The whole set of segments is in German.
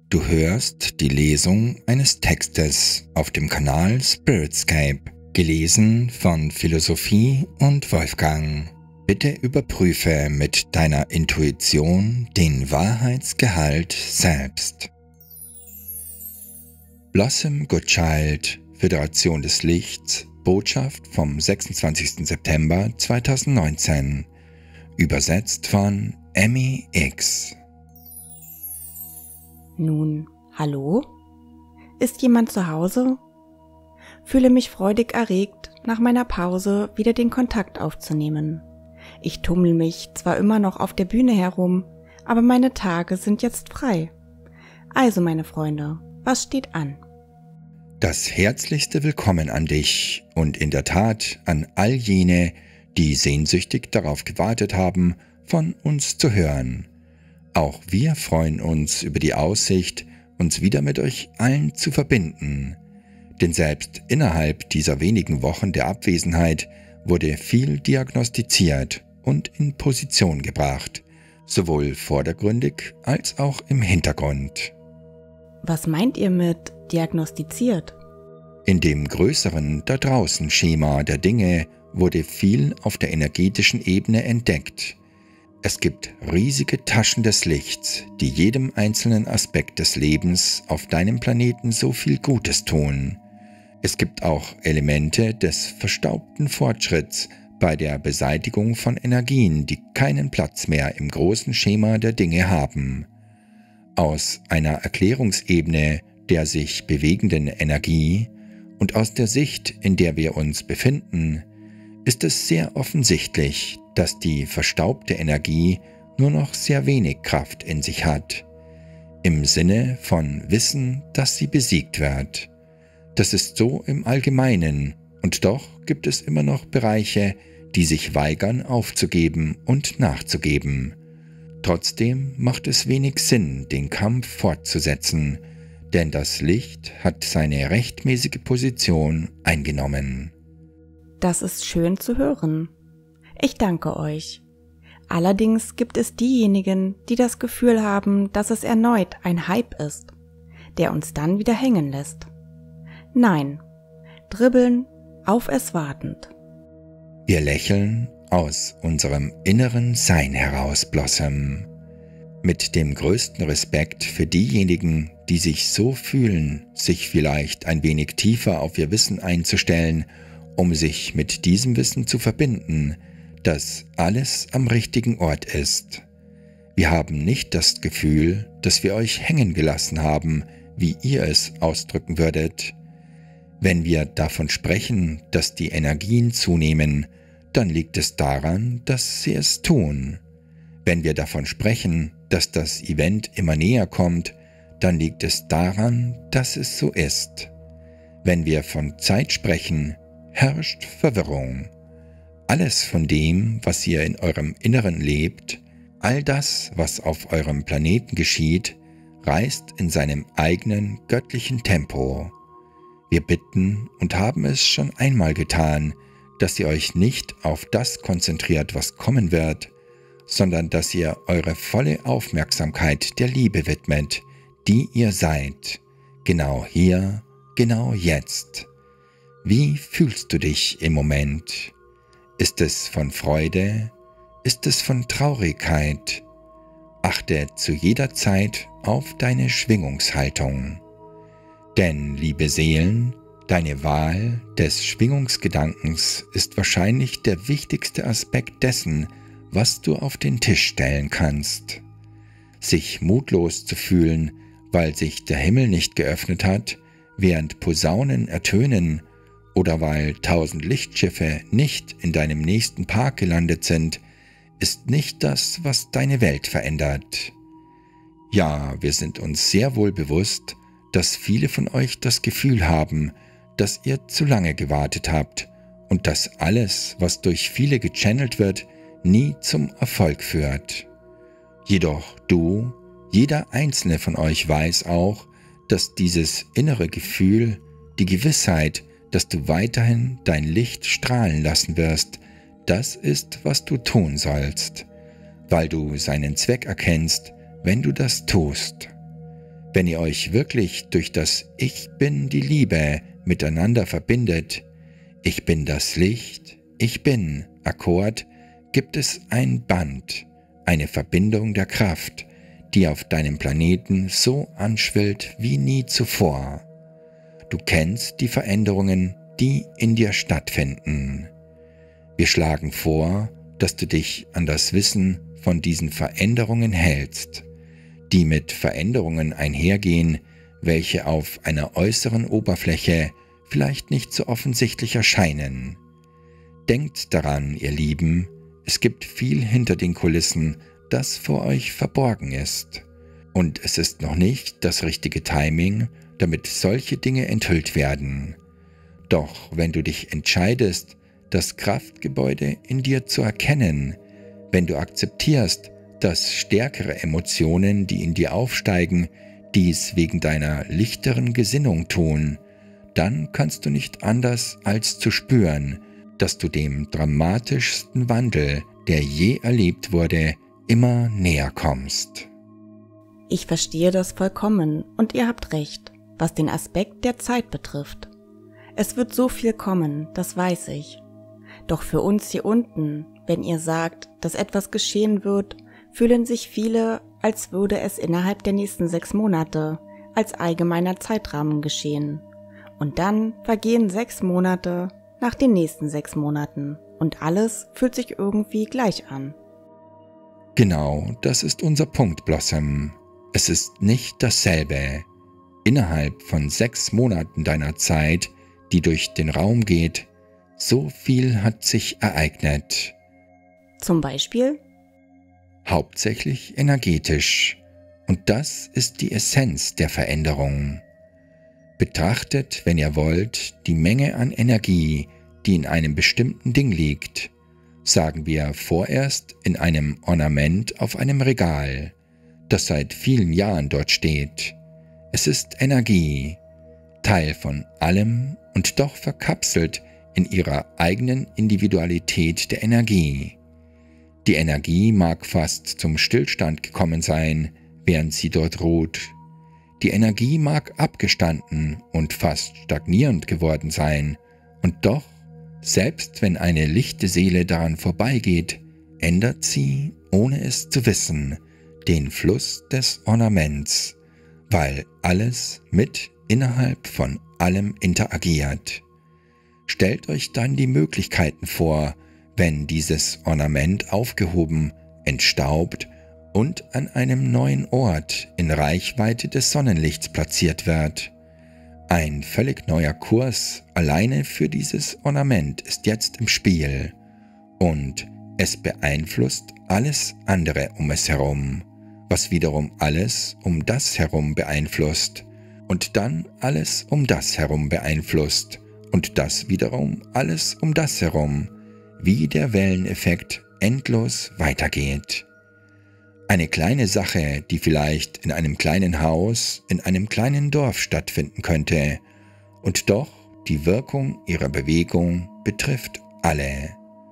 Du hörst die Lesung eines Textes auf dem Kanal Spiritscape, gelesen von Philosophie und Wolfgang. Bitte überprüfe mit deiner Intuition den Wahrheitsgehalt selbst. Blossom Goodchild, Föderation des Lichts, Botschaft vom 26. September 2019, übersetzt von Emmy X. Nun, hallo? Ist jemand zu Hause? Fühle mich freudig erregt, nach meiner Pause wieder den Kontakt aufzunehmen. Ich tummel mich zwar immer noch auf der Bühne herum, aber meine Tage sind jetzt frei. Also, meine Freunde, was steht an? Das herzlichste Willkommen an dich und in der Tat an all jene, die sehnsüchtig darauf gewartet haben, von uns zu hören. Auch wir freuen uns über die Aussicht, uns wieder mit euch allen zu verbinden. Denn selbst innerhalb dieser wenigen Wochen der Abwesenheit wurde viel diagnostiziert und in Position gebracht, sowohl vordergründig als auch im Hintergrund. Was meint ihr mit diagnostiziert? In dem größeren Da-draußen-Schema der Dinge wurde viel auf der energetischen Ebene entdeckt. Es gibt riesige Taschen des Lichts, die jedem einzelnen Aspekt des Lebens auf deinem Planeten so viel Gutes tun. Es gibt auch Elemente des verstaubten Fortschritts bei der Beseitigung von Energien, die keinen Platz mehr im großen Schema der Dinge haben. Aus einer Erklärungsebene der sich bewegenden Energie und aus der Sicht, in der wir uns befinden, ist es sehr offensichtlich, dass die verstaubte Energie nur noch sehr wenig Kraft in sich hat, im Sinne von Wissen, dass sie besiegt wird. Das ist so im Allgemeinen, und doch gibt es immer noch Bereiche, die sich weigern aufzugeben und nachzugeben. Trotzdem macht es wenig Sinn, den Kampf fortzusetzen, denn das Licht hat seine rechtmäßige Position eingenommen. Das ist schön zu hören. Ich danke euch. Allerdings gibt es diejenigen, die das Gefühl haben, dass es erneut ein Hype ist, der uns dann wieder hängen lässt. Nein, dribbeln, auf es wartend. Wir lächeln aus unserem inneren Sein heraus, Blossom. Mit dem größten Respekt für diejenigen, die sich so fühlen, sich vielleicht ein wenig tiefer auf ihr Wissen einzustellen, um sich mit diesem Wissen zu verbinden, dass alles am richtigen Ort ist. Wir haben nicht das Gefühl, dass wir euch hängen gelassen haben, wie ihr es ausdrücken würdet. Wenn wir davon sprechen, dass die Energien zunehmen, dann liegt es daran, dass sie es tun. Wenn wir davon sprechen, dass das Event immer näher kommt, dann liegt es daran, dass es so ist. Wenn wir von Zeit sprechen, herrscht Verwirrung. Alles von dem, was ihr in eurem Inneren lebt, all das, was auf eurem Planeten geschieht, reist in seinem eigenen göttlichen Tempo. Wir bitten und haben es schon einmal getan, dass ihr euch nicht auf das konzentriert, was kommen wird, sondern dass ihr eure volle Aufmerksamkeit der Liebe widmet, die ihr seid, genau hier, genau jetzt. Wie fühlst du dich im Moment? Ist es von Freude? Ist es von Traurigkeit? Achte zu jeder Zeit auf deine Schwingungshaltung. Denn, liebe Seelen, deine Wahl des Schwingungsgedankens ist wahrscheinlich der wichtigste Aspekt dessen, was du auf den Tisch stellen kannst. Sich mutlos zu fühlen, weil sich der Himmel nicht geöffnet hat, während Posaunen ertönen, oder weil 1000 Lichtschiffe nicht in deinem nächsten Park gelandet sind, ist nicht das, was deine Welt verändert. Ja, wir sind uns sehr wohl bewusst, dass viele von euch das Gefühl haben, dass ihr zu lange gewartet habt und dass alles, was durch viele gechannelt wird, nie zum Erfolg führt. Jedoch du, jeder einzelne von euch weiß auch, dass dieses innere Gefühl, die Gewissheit, dass du weiterhin dein Licht strahlen lassen wirst, das ist, was du tun sollst, weil du seinen Zweck erkennst, wenn du das tust. Wenn ihr euch wirklich durch das Ich bin die Liebe miteinander verbindet, ich bin das Licht, ich bin Akkord, gibt es ein Band, eine Verbindung der Kraft, die auf deinem Planeten so anschwillt wie nie zuvor. Du kennst die Veränderungen, die in dir stattfinden. Wir schlagen vor, dass du dich an das Wissen von diesen Veränderungen hältst, die mit Veränderungen einhergehen, welche auf einer äußeren Oberfläche vielleicht nicht so offensichtlich erscheinen. Denkt daran, ihr Lieben, es gibt viel hinter den Kulissen, das vor euch verborgen ist. Und es ist noch nicht das richtige Timing, damit solche Dinge enthüllt werden. Doch wenn du dich entscheidest, das Kraftgebäude in dir zu erkennen, wenn du akzeptierst, dass stärkere Emotionen, die in dir aufsteigen, dies wegen deiner lichteren Gesinnung tun, dann kannst du nicht anders als zu spüren, dass du dem dramatischsten Wandel, der je erlebt wurde, immer näher kommst. Ich verstehe das vollkommen und ihr habt recht, was den Aspekt der Zeit betrifft. Es wird so viel kommen, das weiß ich. Doch für uns hier unten, wenn ihr sagt, dass etwas geschehen wird, fühlen sich viele, als würde es innerhalb der nächsten 6 Monate als allgemeiner Zeitrahmen geschehen. Und dann vergehen 6 Monate nach den nächsten 6 Monaten und alles fühlt sich irgendwie gleich an. Genau, das ist unser Punkt, Blossom. Es ist nicht dasselbe. Innerhalb von 6 Monaten deiner Zeit, die durch den Raum geht, so viel hat sich ereignet. Zum Beispiel? Hauptsächlich energetisch. Und das ist die Essenz der Veränderung. Betrachtet, wenn ihr wollt, die Menge an Energie, die in einem bestimmten Ding liegt. Sagen wir vorerst in einem Ornament auf einem Regal, das seit vielen Jahren dort steht. Es ist Energie, Teil von allem und doch verkapselt in ihrer eigenen Individualität der Energie. Die Energie mag fast zum Stillstand gekommen sein, während sie dort ruht. Die Energie mag abgestanden und fast stagnierend geworden sein, und doch, selbst wenn eine lichte Seele daran vorbeigeht, ändert sie, ohne es zu wissen, den Fluss des Ornaments, weil alles mit innerhalb von allem interagiert. Stellt euch dann die Möglichkeiten vor, wenn dieses Ornament aufgehoben, entstaubt und an einem neuen Ort in Reichweite des Sonnenlichts platziert wird. Ein völlig neuer Kurs alleine für dieses Ornament ist jetzt im Spiel und es beeinflusst alles andere um es herum, was wiederum alles um das herum beeinflusst und dann alles um das herum beeinflusst und das wiederum alles um das herum, wie der Welleneffekt endlos weitergeht. Eine kleine Sache, die vielleicht in einem kleinen Haus, in einem kleinen Dorf stattfinden könnte, und doch die Wirkung ihrer Bewegung betrifft alle.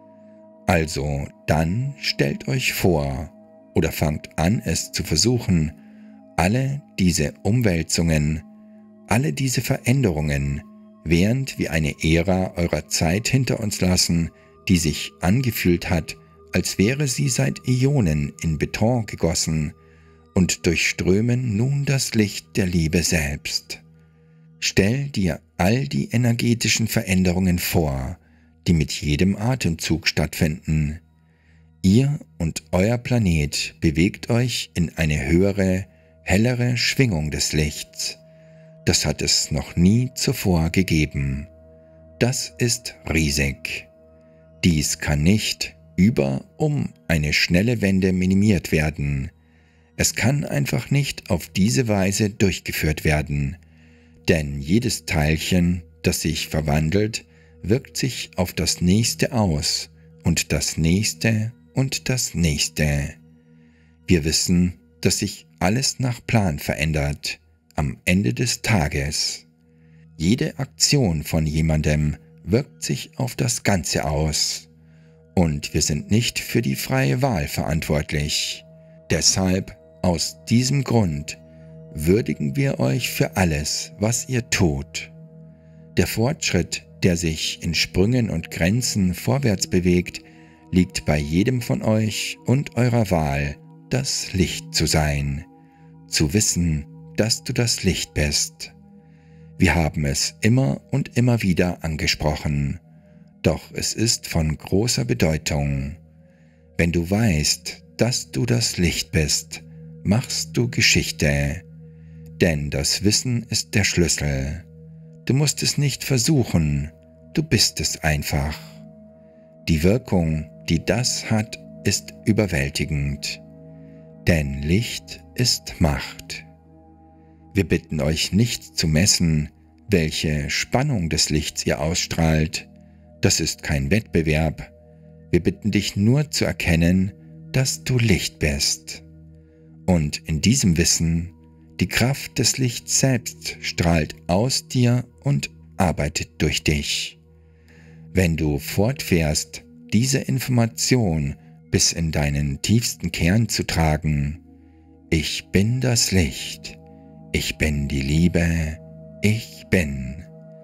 Also dann stellt euch vor oder fangt an, es zu versuchen, alle diese Umwälzungen, alle diese Veränderungen, während wir eine Ära eurer Zeit hinter uns lassen, die sich angefühlt hat, als wäre sie seit Äonen in Beton gegossen und durchströmen nun das Licht der Liebe selbst. Stell dir all die energetischen Veränderungen vor, die mit jedem Atemzug stattfinden. Ihr und euer Planet bewegt euch in eine höhere, hellere Schwingung des Lichts. Das hat es noch nie zuvor gegeben. Das ist riesig. Dies kann nicht um eine schnelle Wende minimiert werden. Es kann einfach nicht auf diese Weise durchgeführt werden, denn jedes Teilchen, das sich verwandelt, wirkt sich auf das nächste aus und das nächste und das nächste. Wir wissen, dass sich alles nach Plan verändert, am Ende des Tages. Jede Aktion von jemandem wirkt sich auf das Ganze aus. Und wir sind nicht für die freie Wahl verantwortlich. Deshalb, aus diesem Grund, würdigen wir euch für alles, was ihr tut. Der Fortschritt, der sich in Sprüngen und Grenzen vorwärts bewegt, liegt bei jedem von euch und eurer Wahl, das Licht zu sein, zu wissen, dass du das Licht bist. Wir haben es immer und immer wieder angesprochen, doch es ist von großer Bedeutung. Wenn du weißt, dass du das Licht bist, machst du Geschichte, denn das Wissen ist der Schlüssel. Du musst es nicht versuchen, du bist es einfach. Die Wirkung, die das hat, ist überwältigend, denn Licht ist Macht. Wir bitten euch nicht zu messen, welche Spannung des Lichts ihr ausstrahlt. Das ist kein Wettbewerb. Wir bitten dich nur zu erkennen, dass du Licht bist. Und in diesem Wissen, die Kraft des Lichts selbst strahlt aus dir und arbeitet durch dich. Wenn du fortfährst, diese Information bis in deinen tiefsten Kern zu tragen, ich bin das Licht, ich bin die Liebe, ich bin.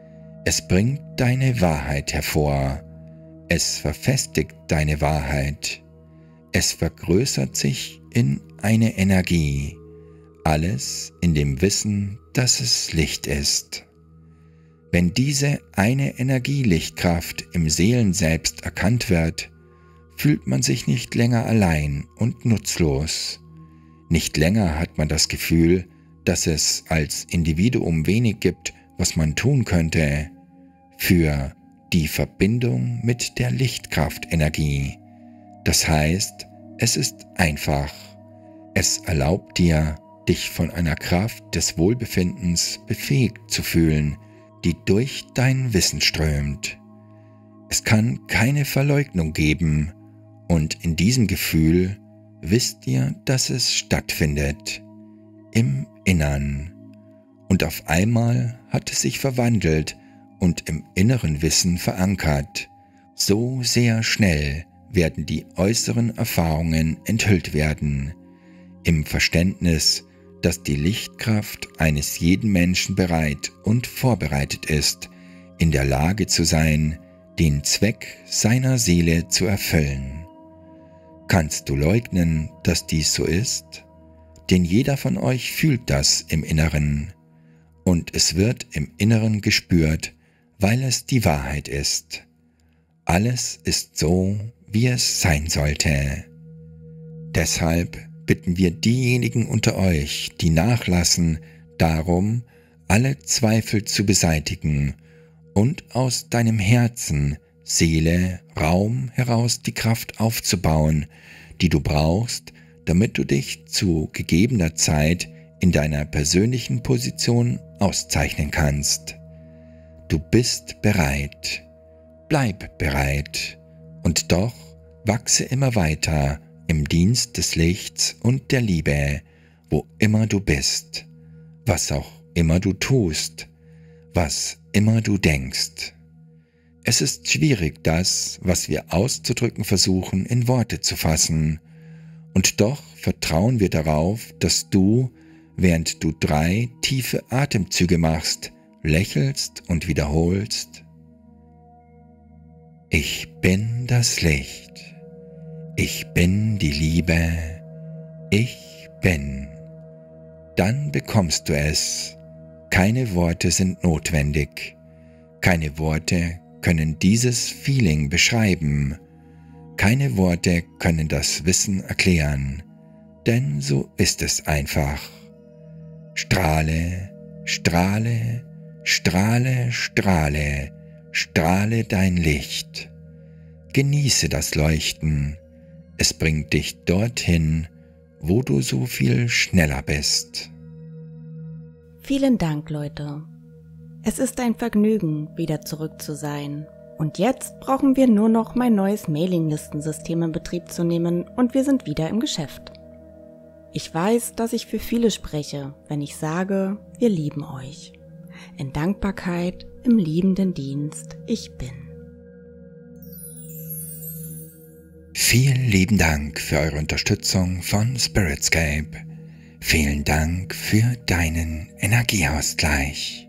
Es bringt deine Wahrheit hervor, es verfestigt deine Wahrheit, es vergrößert sich in eine Energie, alles in dem Wissen, dass es Licht ist. Wenn diese eine Energielichtkraft im Seelenselbst erkannt wird, fühlt man sich nicht länger allein und nutzlos. Nicht länger hat man das Gefühl, dass es als Individuum wenig gibt, was man tun könnte für die Verbindung mit der Lichtkraftenergie. Das heißt, es ist einfach. Es erlaubt dir, dich von einer Kraft des Wohlbefindens befähigt zu fühlen, die durch dein Wissen strömt. Es kann keine Verleugnung geben, und in diesem Gefühl wisst ihr, dass es stattfindet, im Innern. Und auf einmal hat es sich verwandelt und im inneren Wissen verankert. So sehr schnell werden die äußeren Erfahrungen enthüllt werden, im Verständnis, dass die Lichtkraft eines jeden Menschen bereit und vorbereitet ist, in der Lage zu sein, den Zweck seiner Seele zu erfüllen. Kannst du leugnen, dass dies so ist? Denn jeder von euch fühlt das im Inneren, und es wird im Inneren gespürt, weil es die Wahrheit ist. Alles ist so, wie es sein sollte. Deshalb bitten wir diejenigen unter euch, die nachlassen, darum, alle Zweifel zu beseitigen und aus deinem Herzen, Seele, Raum heraus die Kraft aufzubauen, die du brauchst, damit du dich zu gegebener Zeit in deiner persönlichen Position auszeichnen kannst. Du bist bereit. Bleib bereit und doch wachse immer weiter im Dienst des Lichts und der Liebe, wo immer du bist, was auch immer du tust, was immer du denkst. Es ist schwierig, das, was wir auszudrücken versuchen, in Worte zu fassen, und doch vertrauen wir darauf, dass du, während du 3 tiefe Atemzüge machst, lächelst und wiederholst: Ich bin das Licht, ich bin die Liebe, ich bin. Dann bekommst du es. Keine Worte sind notwendig. Keine Worte können dieses Feeling beschreiben. Keine Worte können das Wissen erklären, denn so ist es einfach. Strahle, strahle, strahle, strahle, strahle dein Licht. Genieße das Leuchten. Es bringt dich dorthin, wo du so viel schneller bist. Vielen Dank, Leute. Es ist ein Vergnügen, wieder zurück zu sein. Und jetzt brauchen wir nur noch mein neues Mailinglistensystem in Betrieb zu nehmen und wir sind wieder im Geschäft. Ich weiß, dass ich für viele spreche, wenn ich sage, wir lieben euch. In Dankbarkeit, im liebenden Dienst, ich bin. Vielen lieben Dank für eure Unterstützung von Spiritscape. Vielen Dank für deinen Energieausgleich.